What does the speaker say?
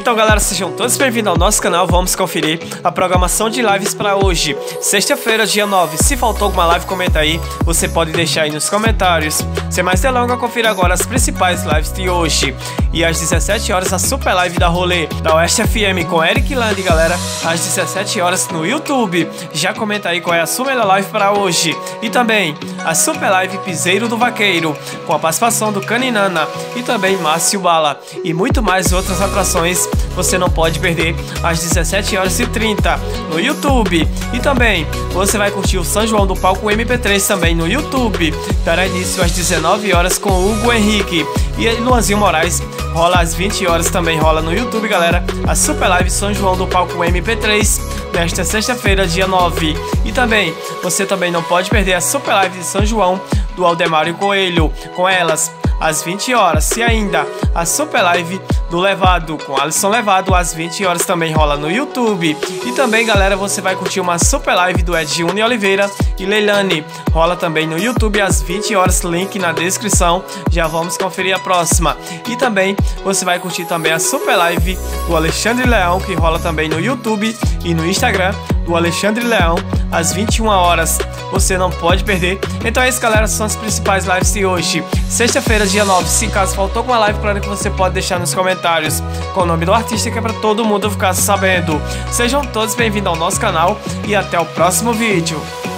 Então galera, sejam todos bem-vindos ao nosso canal. Vamos conferir a programação de lives para hoje, sexta-feira, dia 9. Se faltou alguma live, comenta aí, você pode deixar aí nos comentários. Sem mais delongas, confira agora as principais lives de hoje. E às 17 horas a super live da Rolê da Oeste FM com Eric Land, galera, às 17 horas no YouTube. Já comenta aí qual é a sua melhor live para hoje. E também a super live Piseiro do Vaqueiro com a participação do Caninana e também Márcio Bala. E muito mais outras atrações você não pode perder às 17h30 no YouTube. E também você vai curtir o São João do Palco MP3 também no YouTube. Dará início às 19 horas com Hugo Henrique. E Luanzinho Moraes rola às 20 horas, também rola no YouTube, galera, a super live São João do Palco MP3 nesta sexta-feira, dia 9. E também você também não pode perder a super live de São João do Aldemário Coelho, com elas às 20 horas. E ainda a super live do Levado com Alisson Levado às 20 horas também rola no YouTube. E também, galera, você vai curtir uma super live do Edjune Oliveira e Leilani, rola também no YouTube às 20 horas, link na descrição. Já vamos conferir a próxima. E também você vai curtir também a super live do Alexandre Leão, que rola também no YouTube e no Instagram do Alexandre Leão às 21 horas. Você não pode perder. Então é isso, galera, são as principais lives de hoje, sexta-feira, dia 9. Se caso faltou alguma live, claro que você pode deixar nos comentários com o nome do artista, que é para todo mundo ficar sabendo. Sejam todos bem-vindos ao nosso canal e até o próximo vídeo.